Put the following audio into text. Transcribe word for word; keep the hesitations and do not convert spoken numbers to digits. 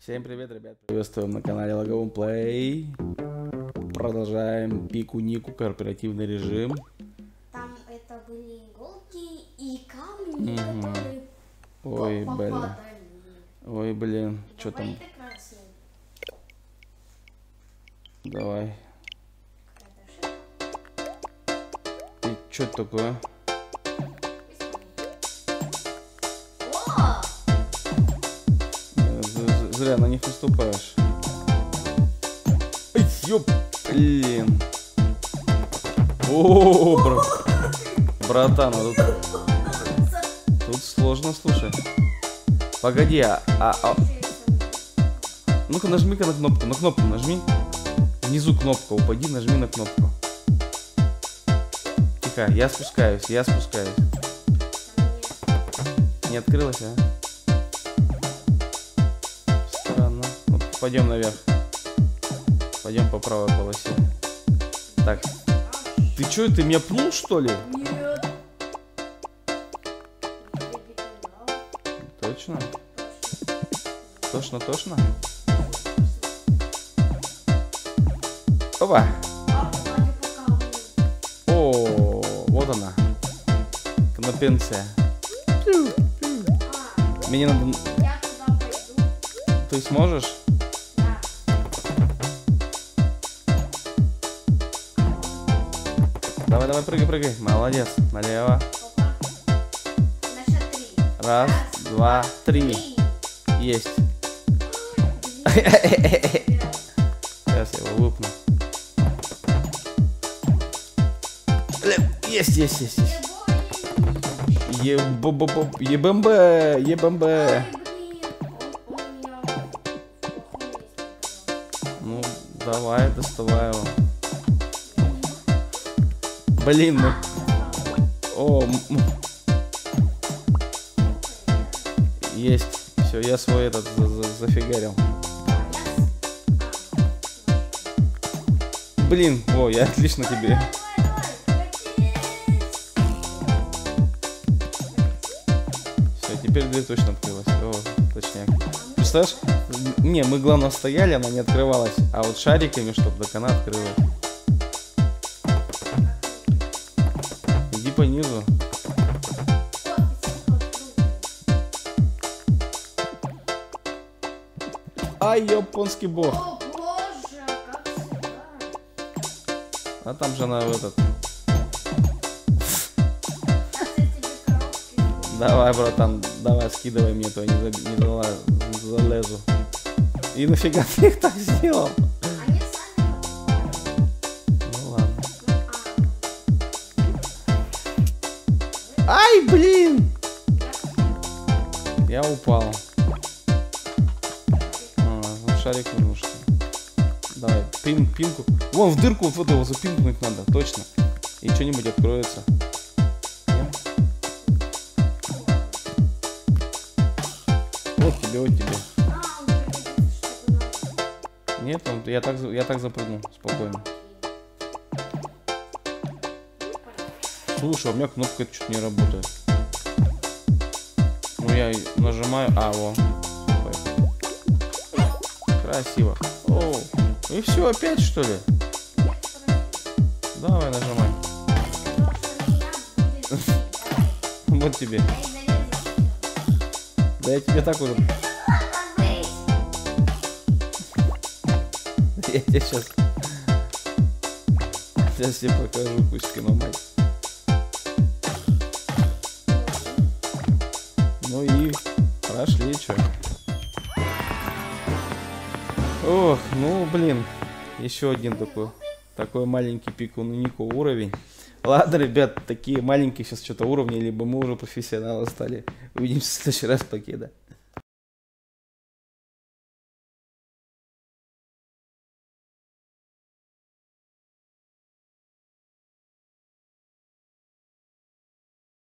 Всем привет, ребят! Приветствуем на канале Lagavuln Play. Продолжаем пику-нику, кооперативный режим. Там это были иголки и камни, угу. которые Ой, блин. Ой, блин. Что там? Давай. И что это такое? Зря на них наступаешь. Эй, ёп, блин. О, бра... братан, вот тут... тут сложно, слушай. Погоди, а... а, а... ну-ка нажми-ка на кнопку, на кнопку нажми. Внизу кнопка, упади, нажми на кнопку. Тихо, я спускаюсь, я спускаюсь. Не открылась, а? Пойдем наверх. Пойдем по правой полосе. Так. Ты что, ты меня пнул, что ли? Нет. Точно? Точно, точно? Опа. О, вот она. Конопенция. Мне надо... Ты сможешь? Давай, давай, прыгай, прыгай. Молодец. Налево. На счет три. Раз, Раз два, три. три. Есть. Сейчас я его выпну. Есть, есть, есть, есть. Еб-б-б-б, ебэмбэ, ебэмбэ. Ну, давай, доставай его. Блин, ну... О, есть. Все, я свой этот за -за зафигарил. Блин, о, я отлично тебе. Все, теперь дверь точно открылась. О, точняк. Представляешь? Не, мы главное стояли, она не открывалась. А вот шариками, чтобы до конца открылась. Иди по низу. Ай, японский бог. О, боже, как сюда. А там же она в этот. Давай, братан, давай, скидывай мне, то я не, за... не дала, залезу. И нафига ты их так сделал? Они сами. Ну ладно. Ай, блин! Я упал. А, вот шарик нужен. Давай, пин, пинку. Вон в дырку вот его запинкнуть надо, точно. И что-нибудь откроется. Нет? Вот тебе, вот тебе. Нет, он, я так, я так запрыгну, спокойно. Слушай, у меня кнопка что-то не работает. Ну я нажимаю, а, во. Красиво. О, и все, опять что ли? Давай нажимай. Вот тебе. Да я тебе так уже. Я тебе сейчас. Сейчас тебе покажу кучкину мать. Ну и прошли, что. Ох, ну блин. Еще один такой. Такой маленький пику-нику уровень. Ладно, ребят, такие маленькие сейчас что-то уровни, либо мы уже профессионалы стали. Увидимся в следующий раз, покеда.